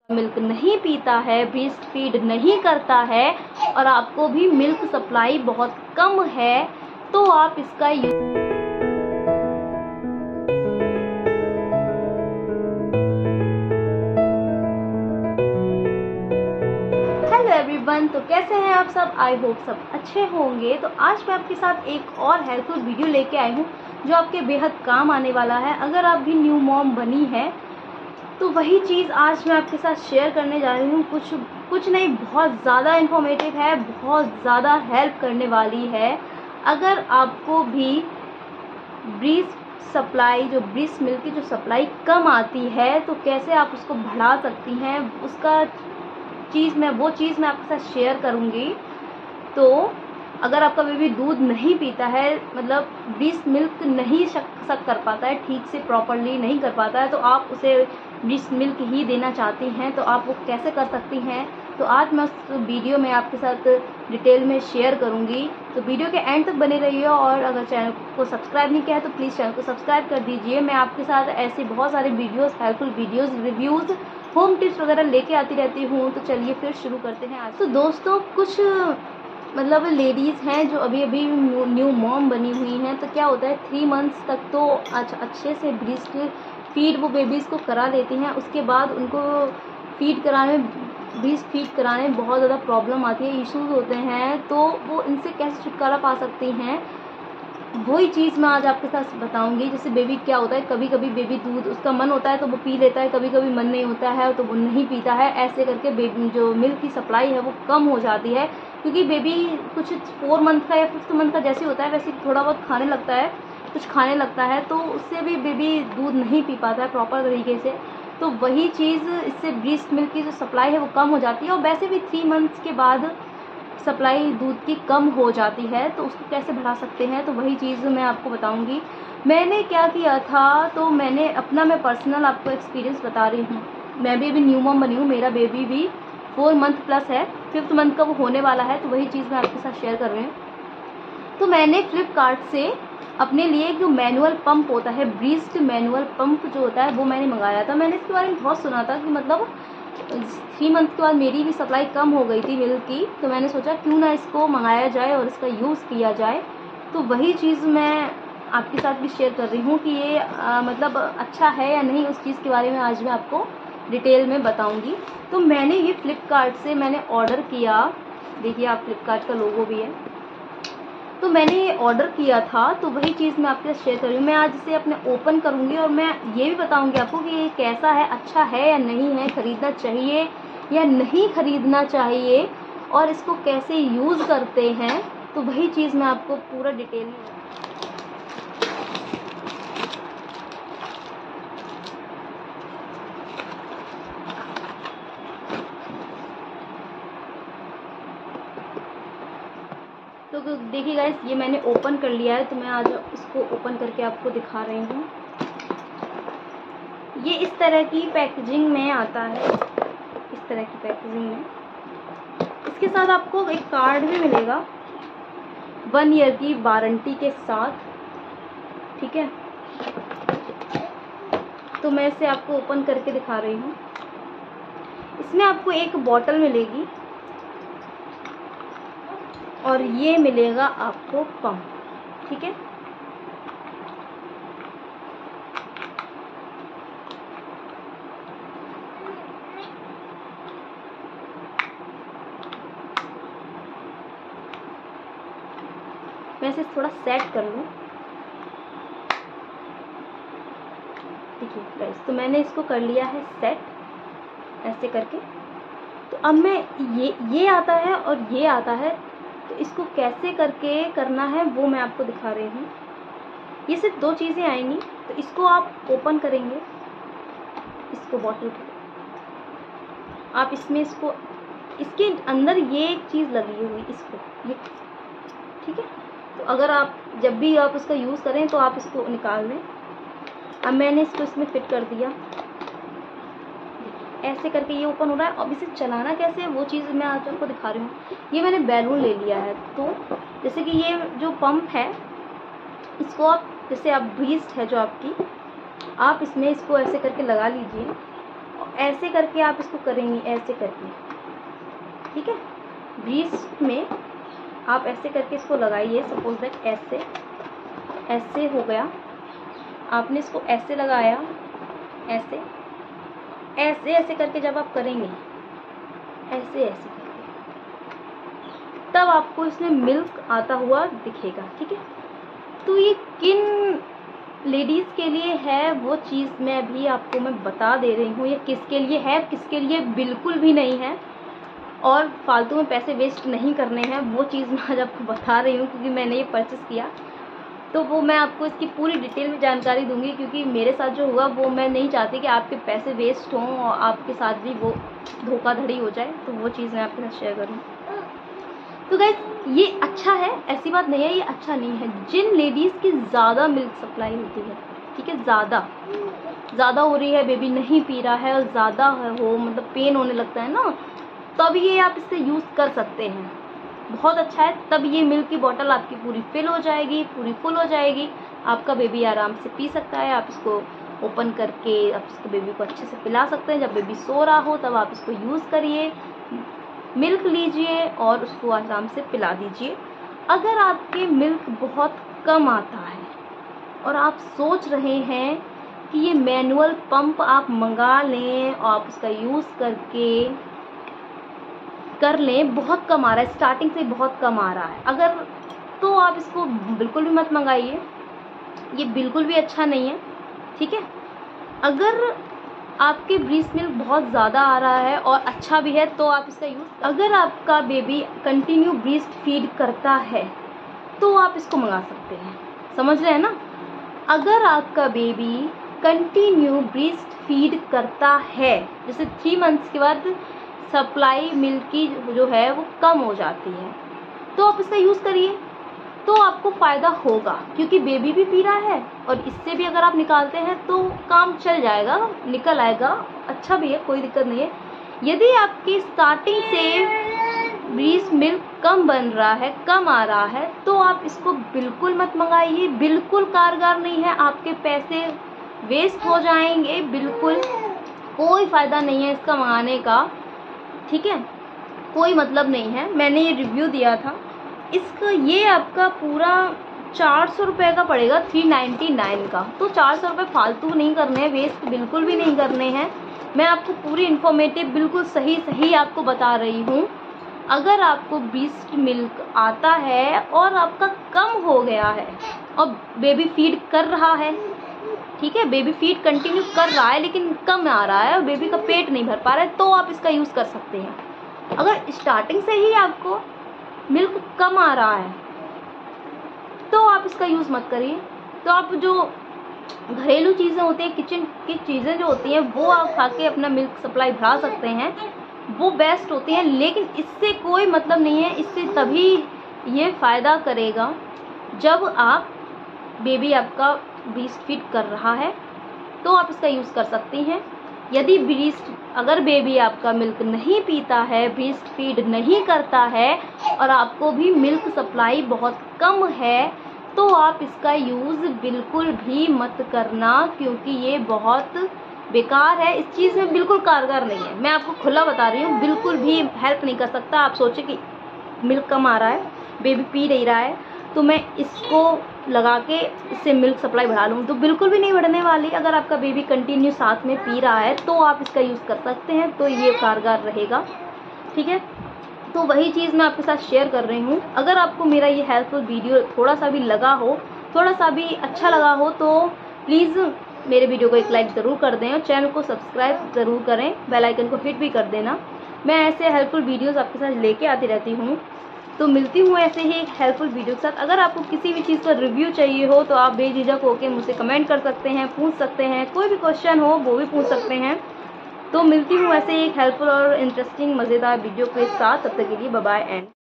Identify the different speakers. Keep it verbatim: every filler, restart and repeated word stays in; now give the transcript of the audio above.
Speaker 1: Milk नहीं पीता है, ब्रेस्ट फीड नहीं करता है और आपको भी मिल्क सप्लाई बहुत कम है, तो आप इसका यूज हेलो एवरीवन, तो कैसे हैं आप सब। आई होप सब अच्छे होंगे। तो आज मैं आपके साथ एक और हेल्पफुल वीडियो लेके आई हूँ जो आपके बेहद काम आने वाला है। अगर आप भी न्यू मॉम बनी है तो वही चीज़ आज मैं आपके साथ शेयर करने जा रही हूँ। कुछ कुछ नहीं, बहुत ज़्यादा इन्फॉर्मेटिव है, बहुत ज़्यादा हेल्प करने वाली है। अगर आपको भी ब्रेस्ट सप्लाई, जो ब्रेस्ट मिल्क की जो सप्लाई कम आती है, तो कैसे आप उसको बढ़ा सकती हैं, उसका चीज़ मैं वो चीज़ मैं आपके साथ शेयर करूँगी। तो अगर आपका बेबी दूध नहीं पीता है, मतलब ब्रेस्ट मिल्क नहीं सक कर पाता है, ठीक से प्रॉपरली नहीं कर पाता है, तो आप उसे ब्रेस्ट मिल्क ही देना चाहती हैं, तो आप वो कैसे कर सकती हैं। तो आज मैं उस वीडियो में आपके साथ डिटेल में शेयर करूंगी। तो वीडियो के एंड तक बने रहिए और अगर चैनल को सब्सक्राइब नहीं किया है तो प्लीज़ चैनल को सब्सक्राइब कर दीजिए। मैं आपके साथ ऐसे बहुत सारे videos, helpful videos, reviews, home tips वगैरह लेके आती रहती हूँ। तो चलिए फिर शुरू करते हैं आज। तो दोस्तों, कुछ मतलब लेडीज़ हैं जो अभी अभी न्यू मॉम बनी हुई हैं, तो क्या होता है, थ्री मंथ्स तक तो अच्छा अच्छे से ब्रेस्ट फीड वो बेबीज़ को करा लेती हैं। उसके बाद उनको फीड कराने में, ब्रेस्ट फीड कराने में बहुत ज़्यादा प्रॉब्लम आती है, इश्यूज होते हैं। तो वो इनसे कैसे छुटकारा पा सकती हैं, वही चीज़ मैं आज आपके साथ बताऊंगी। जैसे बेबी क्या होता है, कभी कभी बेबी दूध उसका मन होता है तो वो पी लेता है, कभी कभी मन नहीं होता है तो वो नहीं पीता है। ऐसे करके बेबी जो मिल्क की सप्लाई है वो कम हो जाती है, क्योंकि बेबी कुछ फोर मंथ का या फिफ्थ मंथ का जैसे होता है वैसे थोड़ा बहुत खाने लगता है, कुछ खाने लगता है, तो उससे भी बेबी दूध नहीं पी पाता है प्रॉपर तरीके से। तो वही चीज़, इससे ब्रेस्ट मिल्क की जो सप्लाई है वो कम हो जाती है। और वैसे भी थ्री मंथ्स के बाद सप्लाई दूध की कम हो जाती है, तो उसको कैसे बढ़ा सकते हैं, तो वही चीज़ मैं आपको बताऊंगी। मैंने क्या किया था, तो मैंने अपना मैं पर्सनल आपको एक्सपीरियंस बता रही हूँ। मैं भी अभी न्यू मॉम बनी हूँ, मेरा बेबी भी फोर मंथ प्लस है, फिफ्थ मंथ का वो होने वाला है, तो वही चीज़ मैं आपके साथ शेयर कर रही हूँ। तो मैंने फ्लिपकार्ट से अपने लिए जो मैनुअल पंप होता है, ब्रेस्ट मैनुअल पंप जो होता है, वो मैंने मंगाया था। मैंने इसके बारे में बहुत सुना था कि मतलब थ्री मंथ के बाद मेरी भी सप्लाई कम हो गई थी मिल्क की, तो मैंने सोचा क्यों ना इसको मंगाया जाए और इसका यूज़ किया जाए। तो वही चीज़ मैं आपके साथ भी शेयर कर रही हूँ कि ये आ, मतलब अच्छा है या नहीं, उस चीज़ के बारे में आज मैं आपको डिटेल में बताऊँगी। तो मैंने ये फ्लिपकार्ट से मैंने ऑर्डर किया, देखिए आप फ्लिपकार्ट का लोगो भी है। तो मैंने ये ऑर्डर किया था, तो वही चीज़ मैं आपके साथ शेयर कर रही हूँ। मैं आज इसे अपने ओपन करूँगी और मैं ये भी बताऊँगी आपको कि ये कैसा है, अच्छा है या नहीं है, ख़रीदना चाहिए या नहीं ख़रीदना चाहिए, और इसको कैसे यूज़ करते हैं। तो वही चीज़ मैं आपको पूरा डिटेल में तो देखिए गाइस, ये मैंने ओपन कर लिया है, तो मैं आज इसको ओपन करके आपको दिखा रही हूँ। ये इस तरह की पैकेजिंग में आता है, इस तरह की पैकेजिंग में। इसके साथ आपको एक कार्ड भी मिलेगा वन ईयर की वारंटी के साथ, ठीक है। तो मैं इसे आपको ओपन करके दिखा रही हूँ। इसमें आपको एक बॉटल मिलेगी और ये मिलेगा आपको पंप, ठीक है। मैं इसे थोड़ा सेट कर लूँ, देखिए गाइस, तो मैंने इसको कर लिया है सेट ऐसे करके। तो अब मैं ये ये आता है और ये आता है, तो इसको कैसे करके करना है वो मैं आपको दिखा रही हूँ। ये सिर्फ दो चीज़ें आएंगी, तो इसको आप ओपन करेंगे, इसको बॉटल को आप इसमें, इसको इसके अंदर ये एक चीज़ लगी हुई, इसको ये, ठीक है। तो अगर आप जब भी आप इसका यूज़ करें तो आप इसको निकाल दें। अब मैंने इसको इसमें फिट कर दिया, ऐसे करके ये ओपन हो रहा है। अब इसे चलाना कैसे है वो चीज़ मैं आज आपको दिखा रही हूँ। ये मैंने बैलून ले लिया है, तो जैसे कि ये जो पंप है, इसको आप, जैसे आप ब्रेस्ट है जो आपकी, आप इसमें इसको ऐसे करके लगा लीजिए, ऐसे करके आप इसको करेंगी, ऐसे करके, ठीक है। ब्रीस्ट में आप ऐसे करके इसको लगाइए। सपोज दैट ऐसे ऐसे हो गया, आपने इसको ऐसे लगाया, ऐसे ऐसे ऐसे करके जब आप करेंगे, ऐसे ऐसे करके, तब आपको इसमें मिल्क आता हुआ दिखेगा, ठीक है। तो ये किन लेडीज़ के लिए है वो चीज़ मैं अभी आपको मैं बता दे रही हूँ। ये किसके लिए है, किसके लिए बिल्कुल भी नहीं है, और फालतू में पैसे वेस्ट नहीं करने हैं, वो चीज़ मैं आज आपको बता रही हूँ क्योंकि मैंने ये परचेस किया। तो वो मैं आपको इसकी पूरी डिटेल में जानकारी दूंगी, क्योंकि मेरे साथ जो हुआ वो मैं नहीं चाहती कि आपके पैसे वेस्ट हों और आपके साथ भी वो धोखाधड़ी हो जाए। तो वो चीज़ मैं आपके साथ शेयर करूँ। तो गाइस ये अच्छा है, ऐसी बात नहीं है ये अच्छा नहीं है। जिन लेडीज़ की ज़्यादा मिल्क सप्लाई होती है, ठीक है, ज़्यादा ज़्यादा हो रही है, बेबी नहीं पी रहा है और ज़्यादा हो, मतलब पेन होने लगता है ना, तब ये आप इससे यूज़ कर सकते हैं। बहुत अच्छा है। तब ये मिल्क की बोतल आपकी पूरी फिल हो जाएगी, पूरी फुल हो जाएगी, आपका बेबी आराम से पी सकता है। आप इसको ओपन करके आप इसको बेबी को अच्छे से पिला सकते हैं। जब बेबी सो रहा हो तब आप इसको यूज़ करिए, मिल्क लीजिए और उसको आराम से पिला दीजिए। अगर आपके मिल्क बहुत कम आता है और आप सोच रहे हैं कि ये मैनुअल पंप आप मंगा लें और आप उसका यूज़ करके कर लें, बहुत कम आ रहा है, स्टार्टिंग से बहुत कम आ रहा है अगर, तो आप इसको बिल्कुल भी मत मंगाइए, ये बिल्कुल भी अच्छा नहीं है, ठीक है। अगर आपके ब्रीस्ट मिल्क बहुत ज़्यादा आ रहा है और अच्छा भी है तो आप इसका यूज़, अगर आपका बेबी कंटिन्यू ब्रीस्ट फीड करता है तो आप इसको मंगा सकते हैं, समझ रहे हैं ना। अगर आपका बेबी कंटिन्यू ब्रीस्ट फीड करता है, जैसे थ्री मंथ्स के बाद सप्लाई मिल्क की जो है वो कम हो जाती है, तो आप इसका यूज़ करिए, तो आपको फ़ायदा होगा, क्योंकि बेबी भी पी रहा है और इससे भी अगर आप निकालते हैं तो काम चल जाएगा, निकल आएगा, अच्छा भी है, कोई दिक्कत नहीं है। यदि आपकी स्टार्टिंग से ब्रीस्ट मिल्क कम बन रहा है, कम आ रहा है, तो आप इसको बिल्कुल मत मंगाइए, बिल्कुल कारगर नहीं है, आपके पैसे वेस्ट हो जाएंगे, बिल्कुल कोई फ़ायदा नहीं है इसका मंगाने का, ठीक है, कोई मतलब नहीं है। मैंने ये रिव्यू दिया था इसका, ये आपका पूरा चार सौ रुपये का पड़ेगा, थ्री नाइन्टी नाइन का। तो चार सौ रुपये फालतू नहीं करने हैं, वेस्ट बिल्कुल भी नहीं करने हैं। मैं आपको पूरी इन्फॉर्मेटिव बिल्कुल सही सही आपको बता रही हूँ। अगर आपको ब्रीस्ट मिल्क आता है और आपका कम हो गया है और बेबी फीड कर रहा है, ठीक है, बेबी फीड कंटिन्यू कर रहा है लेकिन कम आ रहा है और बेबी का पेट नहीं भर पा रहा है, तो आप इसका यूज़ कर सकते हैं। अगर स्टार्टिंग से ही आपको मिल्क कम आ रहा है तो आप इसका यूज़ मत करिए। तो आप जो घरेलू चीज़ें होती हैं, किचन की चीज़ें जो होती हैं, वो आप खा के अपना मिल्क सप्लाई बढ़ा सकते हैं, वो बेस्ट होती हैं। लेकिन इससे कोई मतलब नहीं है, इससे तभी ये फ़ायदा करेगा जब आप बेबी आपका ब्रीस्ट फीड कर रहा है, तो आप इसका यूज़ कर सकती हैं। यदि ब्रीस्ट अगर बेबी आपका मिल्क नहीं पीता है, ब्रीस्ट फीड नहीं करता है और आपको भी मिल्क सप्लाई बहुत कम है, तो आप इसका यूज़ बिल्कुल भी मत करना, क्योंकि ये बहुत बेकार है, इस चीज़ में बिल्कुल कारगर नहीं है। मैं आपको खुला बता रही हूँ, बिल्कुल भी हेल्प नहीं कर सकता। आप सोचे कि मिल्क कम आ रहा है, बेबी पी नहीं रहा है, तो मैं इसको लगा के इससे मिल्क सप्लाई बढ़ा लूँ, तो बिल्कुल भी नहीं बढ़ने वाली। अगर आपका बेबी कंटिन्यू साथ में पी रहा है तो आप इसका यूज़ कर सकते हैं, तो ये कारगर रहेगा, ठीक है। तो वही चीज़ मैं आपके साथ शेयर कर रही हूँ। अगर आपको मेरा ये हेल्पफुल वीडियो थोड़ा सा भी लगा हो, थोड़ा सा भी अच्छा लगा हो, तो प्लीज़ मेरे वीडियो को एक लाइक ज़रूर कर दें और चैनल को सब्सक्राइब ज़रूर करें, बेल आइकन को हिट भी कर देना। मैं ऐसे हेल्पफुल वीडियोस आपके साथ लेके आती रहती हूँ, तो मिलती हूँ ऐसे ही एक हेल्पफुल वीडियो के साथ। अगर आपको किसी भी चीज़ का रिव्यू चाहिए हो तो आप बेझिझक होकर मुझसे कमेंट कर सकते हैं, पूछ सकते हैं, कोई भी क्वेश्चन हो वो भी पूछ सकते हैं। तो मिलती हूँ ऐसे ही एक हेल्पफुल और इंटरेस्टिंग मज़ेदार वीडियो के साथ। तब तक के लिए बाय बाय एंड